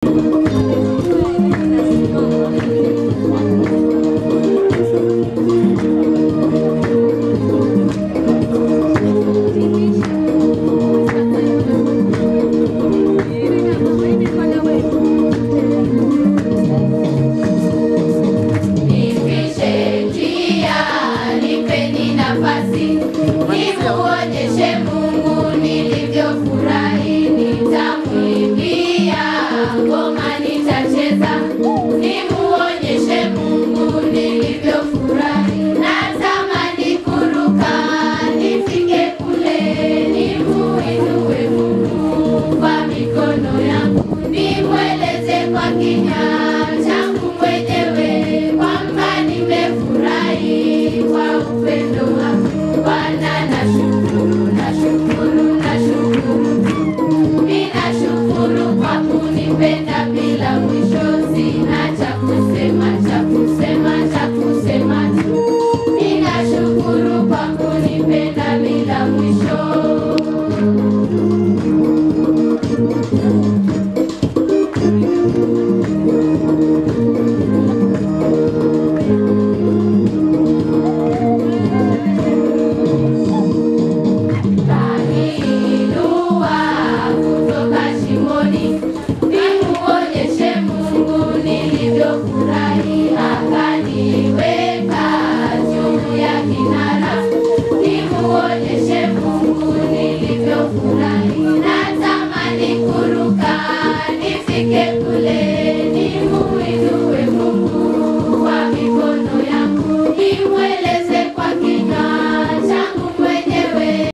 Nimuonyeshe Mungu nilivyofurahi, nitamwimbia ngoma nitacheza. Nimuonyeshe Mungu nilivyofurahi, natamani kuruka nifike kule. Nimuinue Mungu kwa mikono yangu, nimweleze kwa kinywa changu mwenyewe kwamba nimefurahi kwa upendo wako. Bwana nashukuru, nashukuru, nashukuru. Ninashukuru kwa kunipenda bila mwisho.